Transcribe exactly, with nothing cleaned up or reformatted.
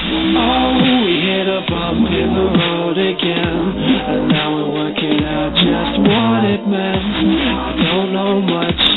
Oh, we hit a bump in the road again, and now we're working out just what it meant. I don't know much